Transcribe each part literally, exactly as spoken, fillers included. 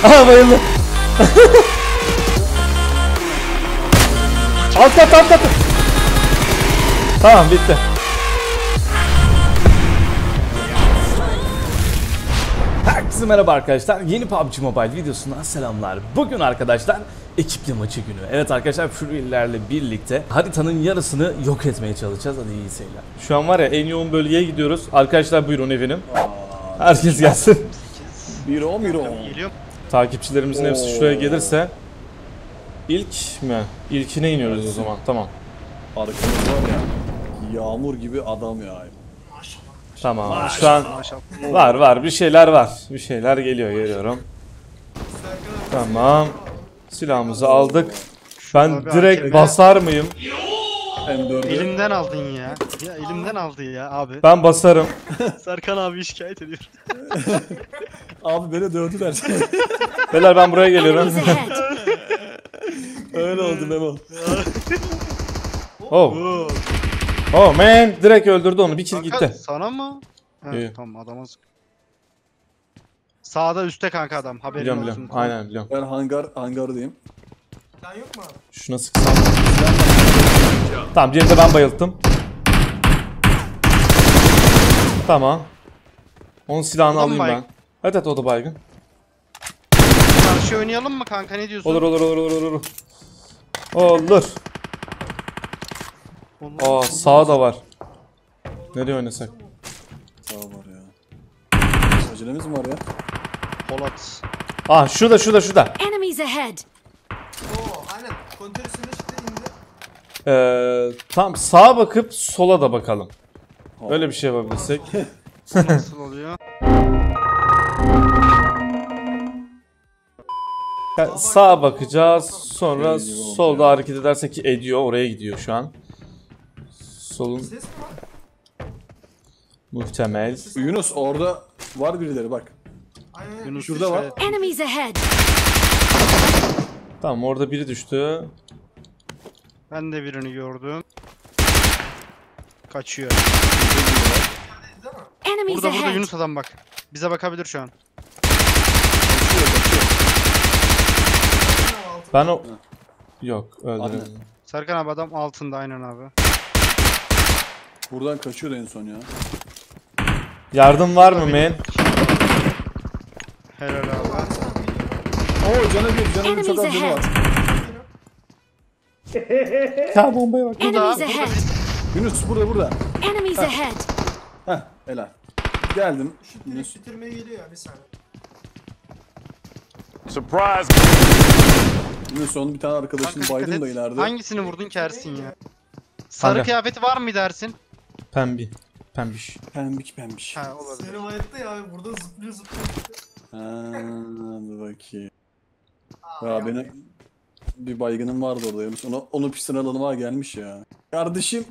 Aha bayıldı. Alt kat alt kat. Tamam bitti. Herkese merhaba arkadaşlar. Yeni P U B G Mobile videosundan selamlar. Bugün arkadaşlar ekipli maçı günü. Evet arkadaşlar Fury'lerle birlikte haritanın yarısını yok etmeye çalışacağız. Hadi iyi seyirler. Şu an var ya en yoğun bölgeye gidiyoruz. Arkadaşlar buyurun eminim. Herkes gelsin. Biro miro. Takipçilerimizin hepsi şuraya gelirse ilk mi? İlkine iniyoruz o zaman. Tamam. Arkamız var ya. Yağmur gibi adam ya. Tamam. Şu an var var bir şeyler var. Bir şeyler geliyor görüyorum. Tamam. Silahımızı aldık. Ben direkt basar mıyım? Elimden aldın ya. Ya elimden aldı ya abi. Ben basarım. Serkan abi şikayet ediyor. Abi beni dövdüler. Beyler ben buraya geliyorum. Öyle oldu Memo. Oh. Oh man, direkt öldürdü onu. Bir kill gitti. Sana mı? He, İyi. tamam adama sık. Sağda üstte kanka adam. Haberin Biliyorum olsun. biliyorum. Aynen biliyorum. Ben hangar hangardayım. Sen yok mu abi? Şuna sıksam. Tamam, diğerini de ben bayılttım. Tamam. Onun silahını O da mı alayım ben. baygın? Evet evet o da baygın. Karşı oynayalım mı kanka, ne diyorsun? Olur olur olur olur olur. Olur. Olur. Aa sağ da var. Nereye oynasak? Sağ var ya. Acelemiz mi var ya? Polat. Ah şurada şurada şurada. Enemies ahead. Oo aynen. Kontör üstünde çıktı indi. Ee, tam sağa bakıp sola da bakalım. Öyle bir şey yapabilirsek. Nasıl oluyor? Yani sağa bakacağız. Sonra solda hareket edersek ki ediyor. Oraya gidiyor şu an. Solun Ses mi var? muhtemel. Yunus orada var birileri bak. Aynen. Yunus Şurada var. işaret- Enemies ahead. Tamam orada biri düştü. Ben de birini gördüm. Kaçıyor. Değil mi? Enemies Burada burada ahead. Yunus adam bak. Bize bakabilir şu an. Ben o... Yok öldüremedim. Serkan abi adam altında aynen abi. Buradan kaçıyordu en son ya. Yardım var mı men? Helal abi. Oo canı bir canı bir Enemies çok az canı ahead. var. Ya bombaya bak. Enemies ahead. Yunus burada burada. Enemies ahead. Heh helal. Geldim. Şu direkt bitirmeye geliyor ya bir saniye. Surprise! Yunus onun bir tane arkadaşını Kanka baydım dikkat da et. ileride. Hangisini vurdun ki Ersin ya? Sarı Kanka. kıyafeti var mı dersin? Pembi. Pembiş. Pembik pembiş. Ha olabilir. Serum hayatta ya burada zıplıyor zıplıyor. Ha, hadi bakayım. Ya benim bir baygınım vardı orada Yunus. Onu, onu pistten alanıma gelmiş ya. Kardeşim.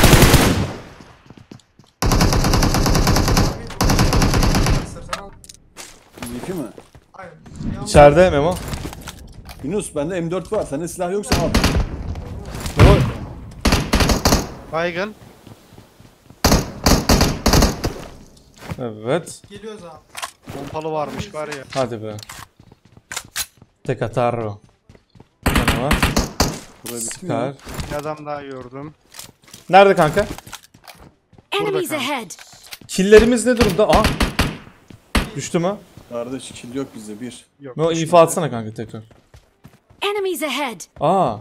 Sırtına al. Yipi mi? Aynen. Yalnız İçeride Memo. Yunus bende M dört var. Sende silah yoksa al. Memo. Baygın. Evet. geliyoruz abi. Pompalı varmış var ya. Hadi be. Tek atar o. Tamam. Buraya bitti mi Sıkar. ya? Bir adam daha gördüm. Nerede kanka? Enemies kanka. ahead. Killerimiz ne durumda? Aa. Düştü mü? Kardeş kill yok bizde bir. Yok. Memo info atsana kanka tekrar. Enemies ahead. Aa.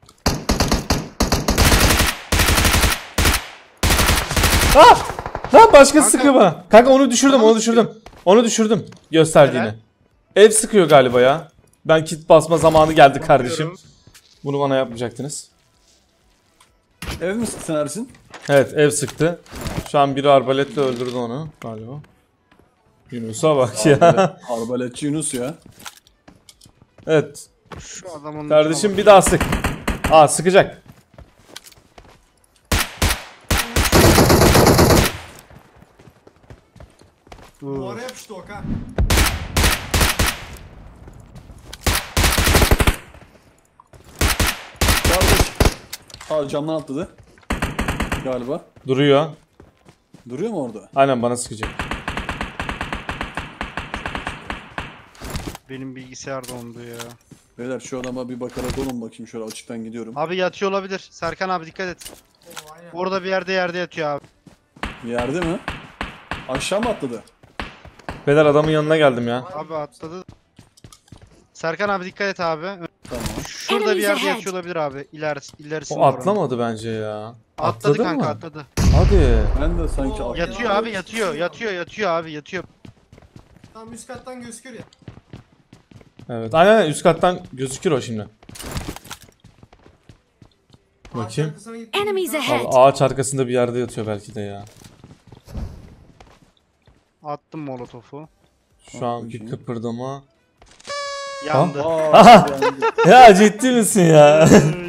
Ah! Lan başka Kanka. sıkıma. Kanka onu düşürdüm, onu düşürdüm. Onu düşürdüm gösterdiğini. Helal. Ev sıkıyor galiba ya. Ben kit basma zamanı geldi kardeşim. Bunu bana yapmayacaktınız. Ev mi sıktın Ersin? Evet ev sıktı. Şu an biri arbaletle öldürdü onu galiba. Yunus'a bak ya. Arbaletçi Yunus ya. Evet. Şu adamın Kardeşim bir daha sık. Aa sıkacak. Duvara yapıştı Okan. Kardeş. Aa camdan atladı. Galiba. Duruyor. Duruyor mu orada? Aynen bana sıkacak. Benim bilgisayar dondu ya. Beyler şu adama bir bakarak olun bakayım, şöyle açıktan gidiyorum. Abi yatıyor olabilir. Serkan abi dikkat et. Oo, aynen. Orada bir yerde yerde yatıyor abi. Yerde mi? Aşağı mı atladı? Beyler adamın yanına geldim ya. Abi atladı. Serkan abi dikkat et abi. Tamam. Şurada bir Enemies yerde ahead. yatıyor olabilir abi. İlerisi, ilerisinde O atlamadı bence ya. Atladı kanka mı? atladı. Hadi. Ben de sanki Oo, atladım. Yatıyor abi yatıyor yatıyor yatıyor abi yatıyor. Tam üst kattan gözüküyor ya. Evet. Aynen aynen, üst kattan gözükür o şimdi. Ağaç Bakayım. arkasına gitti. Enemies Abi, ahead. ağaç arkasında bir yerde yatıyor belki de ya. Attım molotofu. Şu an bir kıpırdama. Yandı. Aa, geldi. Ya ciddi misin ya?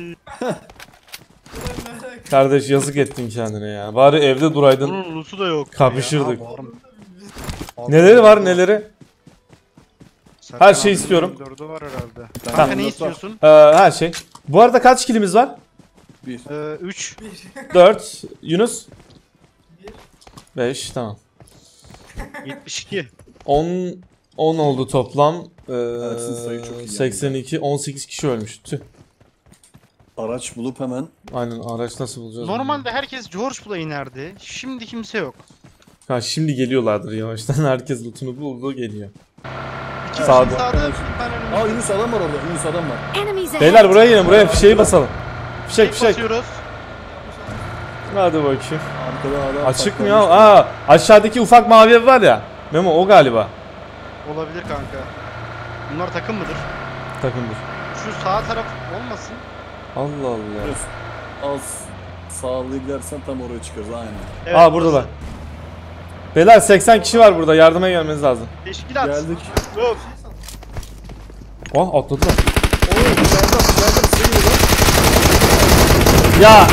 Kardeş yazık ettin kendine ya. Bari evde duraydın. Bunun loot'u da yok. Kapışırdık. Ya, abi, Neleri var neleri? Serkan Her şeyi abinin istiyorum. dördü var herhalde. Ben Kanka de ne var. istiyorsun? Ee, her şey. Bu arada kaç kilimiz var? Bir. Ee, üç. dört. Yunus? Bir. beş. Tamam. yetmiş iki. on on oldu toplam. Ee, Ersin sayı çok iyi seksen iki. on sekiz kişi ölmüş. Tüh. Araç bulup hemen. Aynen, araç nasıl bulacağız? Normalde herkes George Bull'a inerdi. Şimdi kimse yok. Ha, şimdi geliyorlardır yavaştan. Herkes lootunu buldu geliyor. İki Sağda. kişi sağda, bir tane önümüzde. Aa, Yunus adam var orada. Yunus adam var. Enemies ahead. Beyler buraya gelin, buraya fişeği basalım. Fişek Tek fişek. basıyoruz. Hadi bakayım. Arkada adam. Açık mı ya? saklanmış. Aa, aşağıdaki ufak mavi ev var ya. Memo o galiba. Olabilir kanka. Bunlar takım mıdır? Takımdır. Şu sağ taraf olmasın. Allah Allah. Yunus, az sağlı gidersen tam oraya çıkarız aynen. Evet, Aa buradalar. Beyler seksen kişi var burada. Yardıma gelmeniz lazım. Teşkilat. Geldik. Yok. Oh, atladılar. Oo, dışarıda dışarıda bir şey var. Ya.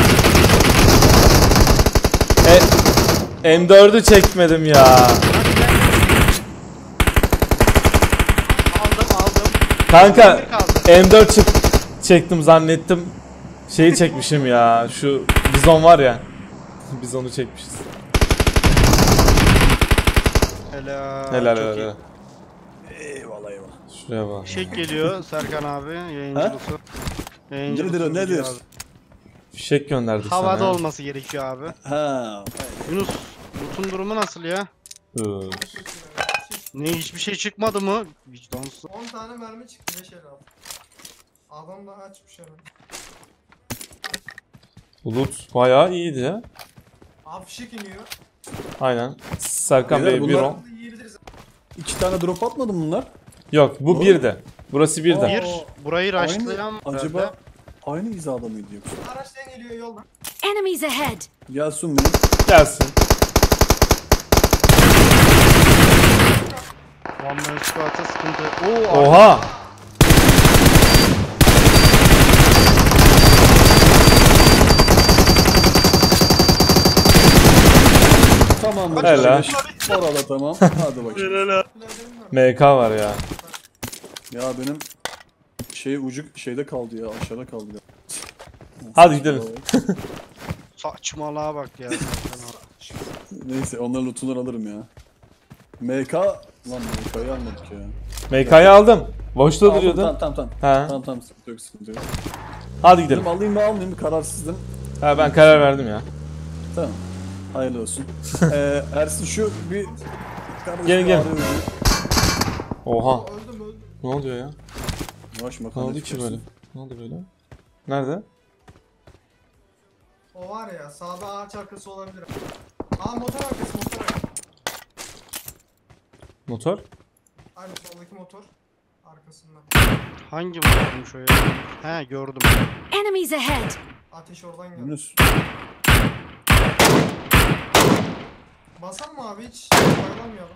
E, M dördü çekmedim ya. Aldım aldım. Kanka Bir kaldı. M dört çık çektim zannettim. Şeyi çekmişim ya. Şu bizon var ya. Bizonu çekmişiz. Helal. Helal çok helal. iyi. helal. Eyvallah eyvallah. Şuraya bak. Fişek geliyor Serkan abi yayıncılısı. Nedir o, nedir? Fişek gönderdik sana. Havada ya. olması gerekiyor abi. Ha. Yunus, loot'un durumu nasıl ya? Üf. Ne hiçbir şey çıkmadı mı? Vicdansız. on tane mermi çıktı beş el aldı. Adam da açmış hemen. Bulut bayağı iyiydi ya. Abi fişek iniyor. Aynen. Serkan Beyler, Bey bir bunlar- on. Burada yiyebiliriz. İki tane drop atmadı mı bunlar? Yok bu bir de. Burası bir de. Aa. Bir, burayı rushlayan Aynı, acaba aynı hizada mıydı yoksa? Araçtan geliyor yoldan. Enemies ahead. Gelsin benim. Gelsin. One man squat'a sıkıntı. Oo, abi. Oha. Tamam bu Helal. Orada tamam. Hadi bakayım. M K var ya. Ya benim şey ucu şeyde kaldı ya, aşağıda kaldı ya. Hadi gidelim. Saçmalığa bak ya. Serkan abi. Neyse onların lootundan alırım ya. M K lan M K'yı almadık ya. M K'yı aldım. Boşta Aldım, duruyordu. Tamam tamam tamam. Ha. Tamam tamam sıkıntı yok sıkıntı yok. Hadi gidelim. Dedim alayım mı almayayım mı kararsızdım. Ha, ben karar verdim ya. Tamam. Hayırlı olsun. ee, Ersin şu bir kardeşim Gelin, gelin. arıyor. Oha. Öldüm öldüm. Ne oluyor ya? Yavaş Ne makarna oldu ki çıkarsın. böyle? Ne oldu böyle? Nerede? O var ya sağda ağaç arkası olabilir. Aa motor arkası motor arkası. Motor? Aynen soldaki motor arkasında. Hangi motormuş o ya? He gördüm. Enemies ahead. Ateş oradan geldi. Yunus. Basan mı abi hiç bayılamayalım.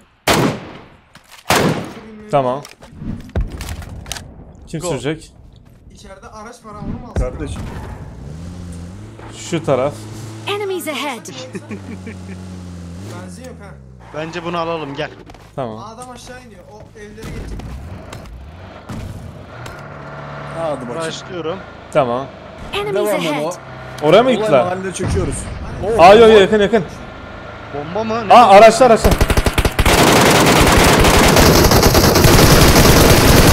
Şu günlüğü- Tamam. Kim Go. sürecek? İçeride araç var ama onu mu alsın? Kardeşim. Şu taraf. Enemies ahead. Benzin yok ha. Bence bunu alalım gel. Tamam. Adam aşağı iniyor. O evlere geçecek. Hadi bakayım. Başlıyorum. Tamam. Enemies Devam lan o. ahead. Oraya mı Olay gittiler? mahalline çekiyoruz. Aa yok yakın yakın. Bomba mı? Ne? Aa araçlar araçlar.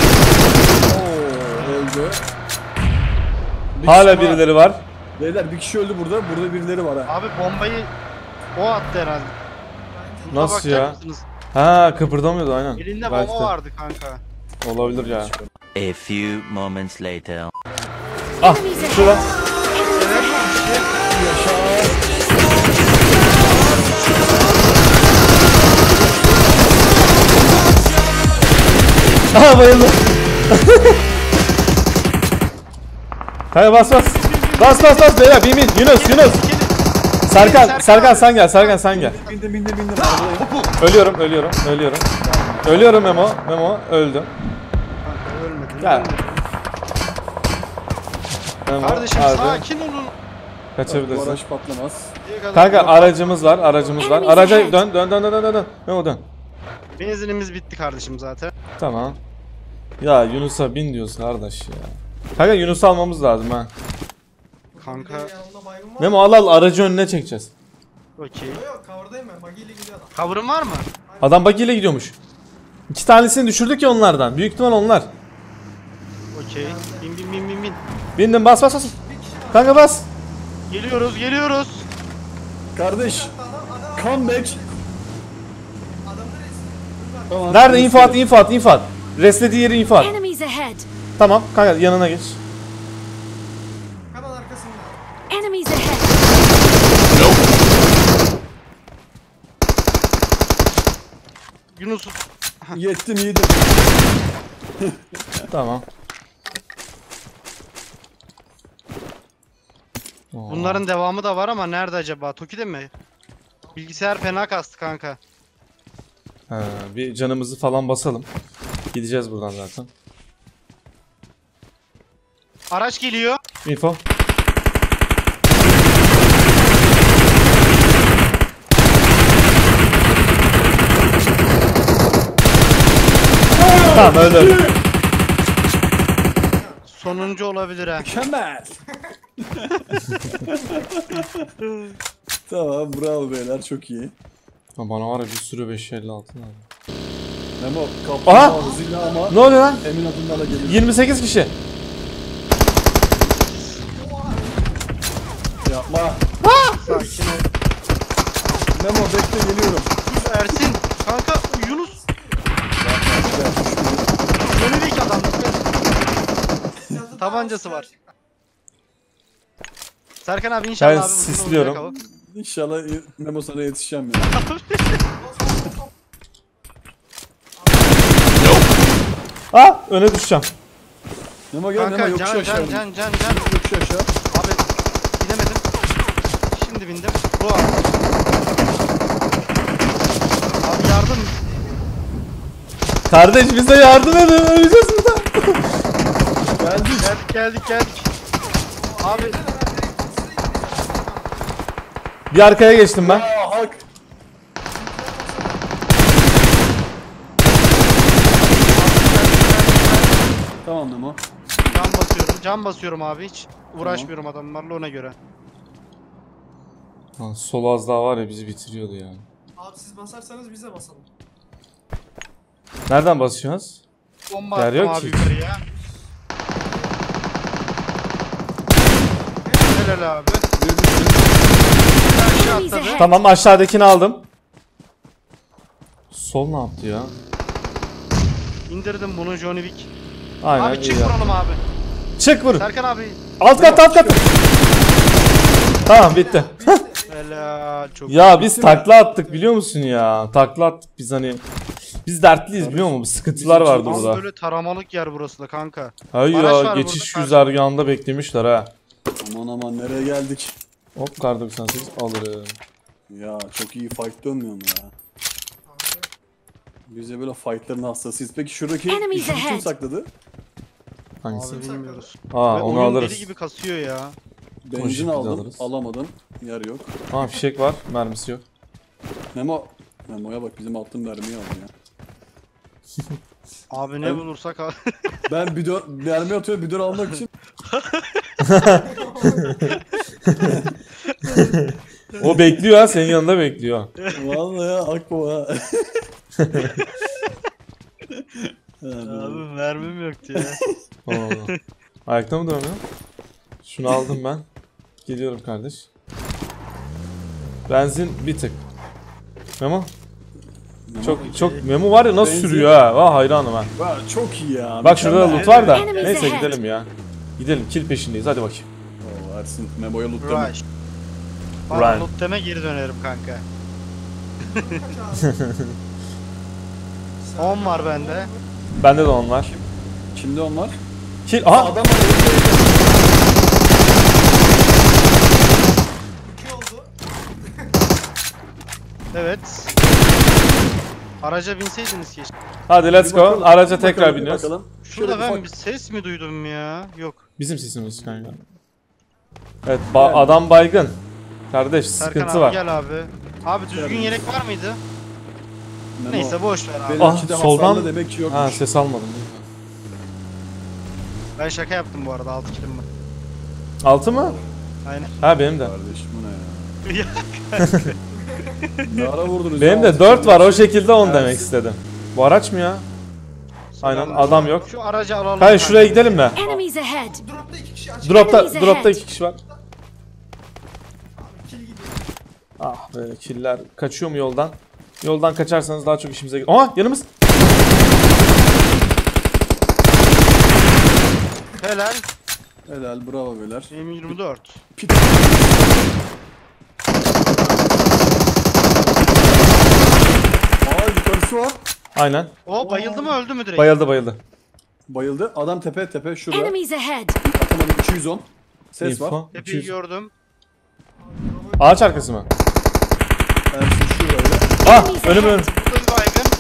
Bir Hala kişi var. birileri var. Beyler bir kişi öldü burada. Burada birileri var ha. Abi bombayı o attı herhalde. Buna Nasıl bakacak ya? mısınız? Ha, kıpırdamıyordu aynen. Elinde Belki bomba de. vardı kanka. Olabilir ya. A few moments later. Ah, Enemies şurada. ahead. Enemies ahead. Aha, bayıldı. Kanka bas bas. Bas bas bas beyler, bin bin. Yunus Yunus. Serkan, Serkan sen gel, Serkan sen gel. Bindim bindim bindim. Arabadayım. Ölüyorum, ölüyorum, ölüyorum. Ölüyorum Memo, Memo öldüm. Kanka ölmedim. Gel. Memo, Kardeşim abi, sakin olun. kaçabilirsin. Baraj patlamaz. Diye kadar- Kanka aracımız var, aracımız var. Araca dön, dön, dön, dön, dön, dön. Memo dön. Benzinimiz bitti kardeşim zaten. Tamam. Ya Yunus'a bin diyorsun kardeş ya. Kanka Yunus'u almamız lazım ha. Kanka. Yanımda baygın var. Memo al al, aracı önüne çekeceğiz. Okey. Yok yok cover'dayım ben. Buggy ile gidiyor adam. Cover'ın var mı? Adam buggy ile gidiyormuş. İki tanesini düşürdük ya onlardan. Büyük ihtimal onlar. Okey. Bin bin bin bin bin. Bindim, bas bas bas. Kanka bas. Geliyoruz geliyoruz. Kardeş. Comeback. Tamam. Nerede info at, info at, info at. Restlediği yeri info at. Enemies ahead. Tamam kanka, yanına geç. Hemen arkasında. Enemies ahead. Yunus. Yettim yedim. Tamam. Oo. Bunların devamı da var ama nerede acaba? Toki'de mi? Bilgisayar fena kastı kanka. Ha, bir canımızı falan basalım. Gideceğiz buradan zaten. Araç geliyor. Info. Tamam, öldü öldü. Sonuncu olabilir ha. Mükemmel. Tamam bravo beyler çok iyi. Ha, bana var ya bir sürü beş elli altı lazım. Memo Aha! kaptım hızıyla ama Ne oluyor lan? emin adımlarla gelir. yirmi sekiz kişi. Yapma. Sakin ol. Memo bekle geliyorum. Ersin. Kanka Yunus. Yönelik adam. Tabancası var. Serkan abi inşallah Ben abi. bugün sisliyorum. olacak hava. İnşallah Memo sana yetişeceğim ya. Ah, öne düşeceğim. Memo gel Memo Kanka yokuş can aşağı. can can can can. Yokuş aşağı. Abi binemedim. Şimdi bindim. Bu abi. Abi yardım. Kardeş bize yardım edin, öleceğiz burada. Geldik. Geldik geldik geldik. Abi Bir arkaya geçtim ben. Aa hak. Tamam Memo. can basıyorum. Can basıyorum abi hiç. Uğraşmıyorum adamlarla ona göre. Lan, sol az daha var ya, bizi bitiriyordu ya. Abi siz basarsanız biz de basalım. Nereden basıyoruz? Bomba Yer attım yok abi ki. yukarıya. Helal abi. Aşağı Enemies atladı. ahead. Tamam, aşağıdakini aldım. Sol ne yaptı ya? İndirdim bunu Johnny Wick. Aynen, Abi iyi çık ya. vuralım abi. Çık vur. Serkan abi. Alt kat, alt kat. Tamam, bitti. Helal çok. Ya biz takla attık biliyor musun ya? Takla attık biz hani. Biz dertliyiz biliyor musun? Sıkıntılar Bizim vardı için Tam burada. böyle taramalık yer burası da kanka. Hayır Araç ya, var geçiş burada, güzergahında beklemişler ha. Aman aman nereye geldik? Hop, kar doksan sekiz alırım. Ya çok iyi fight dönmüyor mu ya? Bize böyle fightların hastasıyız. Peki şuradaki Enemies işi kim ahead. sakladı? Hangisi? Abi bilmiyoruz. Aa, Ve onu oyun alırız. deli gibi kasıyor ya. Benzin şekilde aldım, alırız. alamadım. Yer yok. Aa, fişek var, mermisi yok. Memo, Memo'ya bak bizim altın mermiyi aldı ya. Abi ne Ben- bulursak abi. Ben bidon, mermi atıyor bidon almak için. O bekliyor ha, senin yanında bekliyor. Vallahi ya akma ha. Abi mermim yoktu ya. Oo. Ayakta mı duramıyor? Şunu aldım ben. Geliyorum kardeş. Benzin bir tık. Memo. Çok çok Memo var ya nasıl Benzin. sürüyor ha. Vah hayranım ha. Vay, çok iyi ya. Bak şurada da mükemmel. loot var da. Enemies Neyse ahead. gidelim ya. Gidelim kill peşindeyiz hadi bakayım. Oo, Ersin Memo'ya loot deme. Rush. Bana Run. loot deme geri dönerim kanka. on var bende. Bende de on var. Kimde onlar? Kill. Aha. Adam var. önünde. İki oldu. Evet. Araca binseydiniz keşke. Hadi let's Bir go. bakalım, Araca bir tekrar bakalım, bir biniyoruz. bakalım. Şurada Şöyle ben ufak- bir ses mi duydum ya? Yok. Bizim sesimiz kanka. Evet ba- adam baygın. Kardeş Serkan sıkıntı abi var. gel abi. Abi düzgün yelek var mıydı? Memo, Neyse boş ver abi. Benimki Ah, de soldan- hasarlı demek ki yokmuş. Ha ses almadım. Ben şaka yaptım bu arada altı kilim var. Altı mı? Aynen. Ha benim de. Kardeş bu ne ya? Ne ara vurdunuz Benim ya? de dört var o şekilde on Ersin. demek istedim. Bu araç mı ya? Aynen adam yok. Şu aracı alalım. Hayır kanka. şuraya gidelim mi? Enemies ahead. Dropta iki kişi açık. Dropta Enemies dropta ahead. iki kişi var. Kill gidiyor. Ah be killer kaçıyor mu yoldan? Yoldan kaçarsanız daha çok işimize gelir. Aha yanımız. Helal. Helal bravo beyler. M yirmi dört. Pit. Aa yukarısı var. Aynen. O bayıldı mı öldü mü direkt? Bayıldı bayıldı. Bayıldı. Adam tepe tepe şurada. Enemies ahead. Atamadım iki yüz on. Ses var. Info. Tepeyi iki yüz. gördüm. Ağaç arkası mı? Ersin şurada. Ah önüm önüm. Burada bir baygın.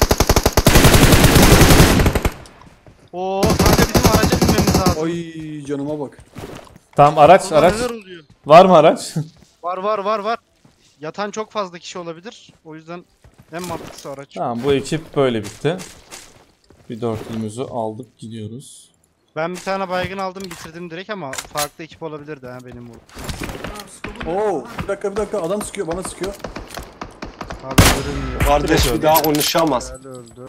Oo kanka bizim araca binmemiz lazım. Oy canıma bak. Tamam araç Burada araç. neler oluyor? Var mı araç? Var var var var. Yatan çok fazla kişi olabilir. O yüzden en mantıklısı araç. Tamam bu ekip böyle bitti. Bir dörtlümüzü aldık gidiyoruz. Ben bir tane baygın aldım bitirdim direkt ama farklı ekip olabilirdi ha benim bu. Tamam, scope'u Oo bir dakika bir dakika adam sıkıyor bana sıkıyor. Abi görünmüyor. Kardeş bir daha konuşamaz. Öldü öldü.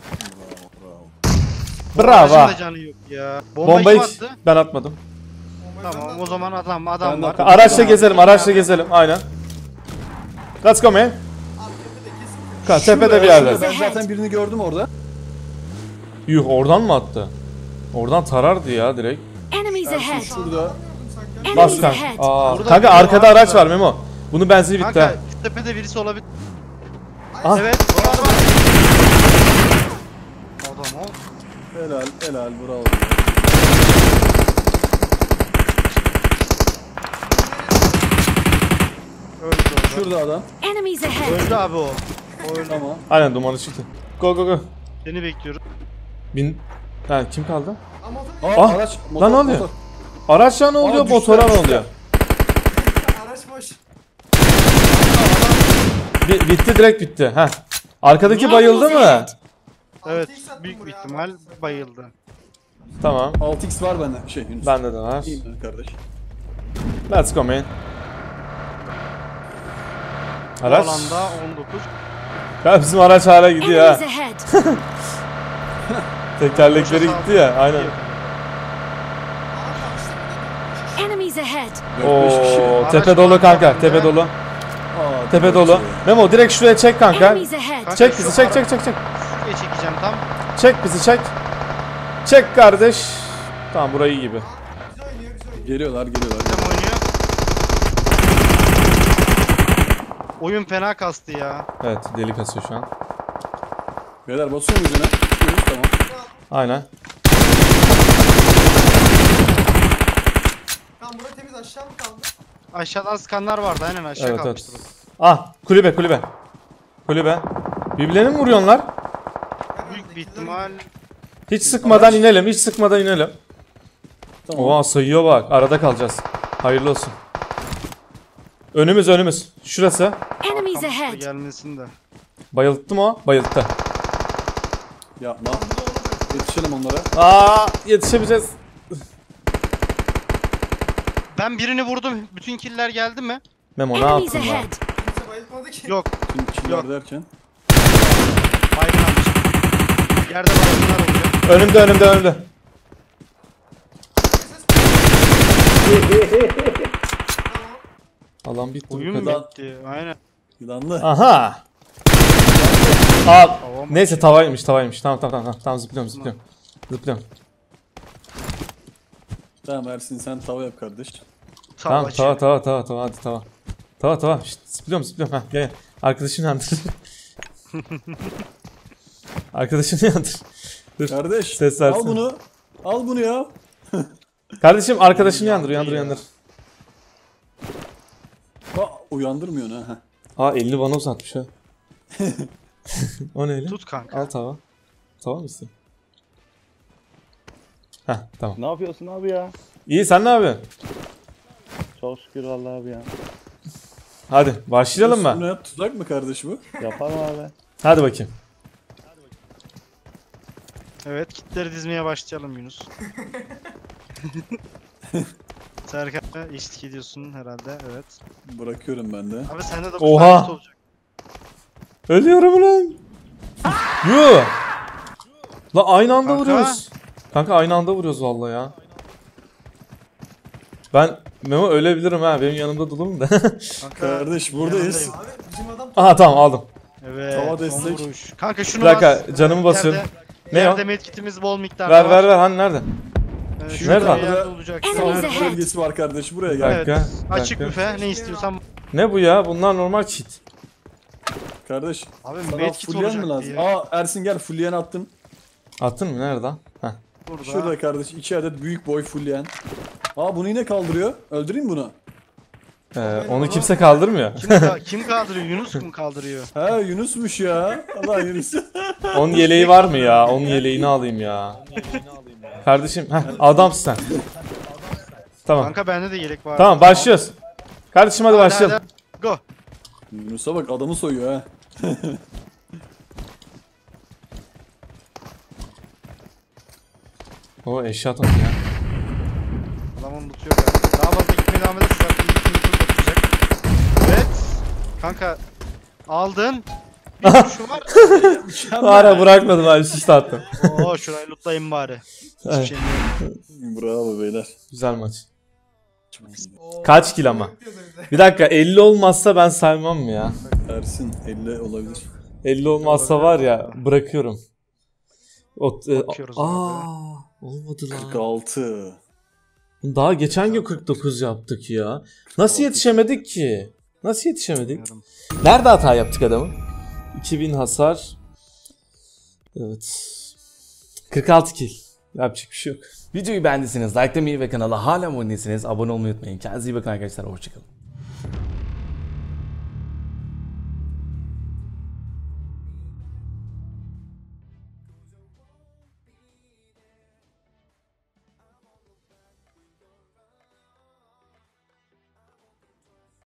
Bravo. Aracın da canı yok ya. Bomba Bombayı kim attı? ben atmadım. bombayı Tamam benden o zaman adam Ben adam de var. atmadım. Araçla gezelim araçla gezelim aynen. Let's go man. Abi tepede kesin. Ka tepede bir Şurada, yerde. Ben zaten birini gördüm orada. Yuh oradan mı attı? Oradan tarardı ya direkt. Enemies ahead. Şurada. Bas Enemies kanka. ahead. Aa, Burada kanka bir arkada araç araç var. var Memo. Bunun benzini bitti Kanka ha. şu tepede birisi olabilir. Ah. Evet. Var var. Adam o. Helal helal bravo. Öldü orada. Şurada adam. Enemies ahead. Öldü abi o. O öldü. Tamam. Aynen dumanı çıktı. Go go go. Seni bekliyorum. Bin... Ha, kim kaldı? Ama motor Aa, Ah, araç. lan ne oluyor? Araçla ne oluyor? düştüler, Motora ne düştüler. oluyor? araç boş. Bi- bitti direkt bitti. Ha. Arkadaki bayıldı mı? Evet. altı x attım Büyük bir buraya ihtimal abi. bayıldı. Tamam. altı x var bende. Şey Yunus. Bende de var. İyiyim ben kardeş. Let's go man. Bu Araç. alanda on dokuz. Ya bizim araç hala gidiyor Enemies ha. ahead. Tekerlekleri gitti ya. Aynen. Enemies ahead. dört beş kişi. Oo, Araç tepe dolu var kanka. bende. Tepe dolu. Aa, Tepe dört dolu. kişi. Memo direkt şuraya çek kanka. Enemies ahead. Çek bizi çek çek çek çek. Şuraya çekeceğim tam. Çek bizi çek. Çek kardeş. Tamam burayı iyi gibi. Güzel oynuyor güzel oynuyor. Geliyorlar geliyorlar. Tam oynuyor. Oyun fena kastı ya. Evet deli kasıyor şu an. Beyler basıyor muyuz yine? Basıyoruz tamam. Aynen. Tamam bura temiz aşağı mı kaldı? Aşağıdan skanlar vardı aynen aşağı Evet evet. kalmıştır. Ah kulübe kulübe. Kulübe. Birbirlerini mi vuruyorlar? Büyük bir ihtimal. Hiç sıkmadan inelim. Hiç sıkmadan inelim. Tamam. Oha sayıyor bak. Arada kalacağız. Hayırlı olsun. Önümüz önümüz. Şurası. Enemies Kampüste ahead. gelmesin de. Bayılttı mı o? Bayılttı. Yapma. Yetişelim onlara. Aa yetişemeyeceğiz. Ben birini vurdum. Bütün killer geldi mi? Memo ne Enemies yaptın lan? ahead. Kimse bayıltmadı ki. Yok. Tüm kişiler Yok. derken. Baygın almış. Yerde baygınlar oluyor. Önümde önümde önümde. Alan bitti bu Oyun kadar. bitti. Aynen. Yılanlı. Aha. Aa, Tamam. neyse tavaymış tavaymış. Tamam tamam tamam. Tamam zıplıyorum zıplıyorum. Zıplıyorum. Tamam Ersin sen tava yap kardeş. Tamam Tavacı. tava tava tava tava hadi tava. Tava tava. Şşt, zıplıyorum zıplıyorum. Ha gel gel. Arkadaşını yandır. Arkadaşını yandır. Dur. Kardeş Ses al versene. bunu. Al bunu ya. Kardeşim arkadaşını yandır uyandır uyandır. Aa, uyandırmıyor ne? Heh. Aa elini bana uzatmış ha. O ne öyle? Tut kanka. Al tava. Tava mı istiyorsun? Heh tamam. Ne yapıyorsun abi ya? İyi sen ne yapıyorsun? Çok şükür vallahi abi ya. Hadi başlayalım Bu mı? ne? Tuzak mı kardeş bu? Yapalım abi. Hadi bakayım. Evet, kitleri dizmeye başlayalım Yunus. Serkan eşlik ediyorsun herhalde, evet. Bırakıyorum ben de. Abi sende de Oha! bu olacak. Ölüyorum lan. Yuh. La aynı anda Kanka. vuruyoruz. Kanka aynı anda vuruyoruz vallahi ya. Ben Memo ölebilirim ha. Benim yanımda durun da. Kanka, Kardeş buradayız. yanındayım. Abi bizim adam Aha tamam aldım. Evet, Tava son destek. vuruş. Kanka şunu Bir dakika bas. canımı basıyorum. Yerde, Ne o? yerde medkitimiz bol miktarda Ver var. ver ver hani nerede? Evet, Şu şurada nerede? bir yerde olacak. Enemies Sağ ahead. bölgesi var kardeş buraya Bir gel. Evet, dakika. bir açık dakika. büfe, ne istiyorsan. Ne bu ya? Bunlar normal cheat. Kardeş Abi sana medkit fulleyen olacak mi lazım? diye. Aa Ersin gel fulleyen attım. Attın mı? Nerede? Heh. Burada. Şurada kardeş iki adet büyük boy fulleyen. Aa bunu yine kaldırıyor. Öldüreyim bunu. Ee, onu kimse kaldırmıyor. Kim, ka- kim kaldırıyor? Yunus mu kaldırıyor? Ha Yunus'muş ya. Allah Yunus. Onun yeleği var mı ya? Onun yeleğini alayım ya. Kardeşim, heh, adamsın sen. Tamam. Kanka bende de yelek var. Tamam başlıyoruz. Kardeşim hadi Hadi, başlayalım. hadi. Go. Yunus'a bak adamı soyuyor ha. O eşya atın ya. Adamın loot yok yani. Daha fazla gitmeye devam ederse zaten ilk loot'u tutacak. Evet. Kanka aldın. Bir şu var. Ara bırakmadım abi üst attım. Oo şurayı lootlayayım bari. Hiçbir Evet. şey yok. Bravo beyler. Güzel maç. Oo, Kaç kill ama? yapıyordu bize. Bir dakika elli olmazsa ben saymam mı ya? Ersin elli olabilir. elli olmazsa var ya bırakıyorum. O, e, Bakıyoruz aa, olmadı lan. kırk altı. Daha geçen gün kırk dokuz yaptık ya. Nasıl yetişemedik ki? Nasıl yetişemedik? Bilmiyorum. Nerede hata yaptık adamın? iki bin hasar. Evet. kırk altı kill. Yapacak bir şey yok. Videoyu beğendiyseniz likelamayı ve kanala hala abone değilseniz abone olmayı unutmayın. Kendinize iyi bakın arkadaşlar. Hoşçakalın.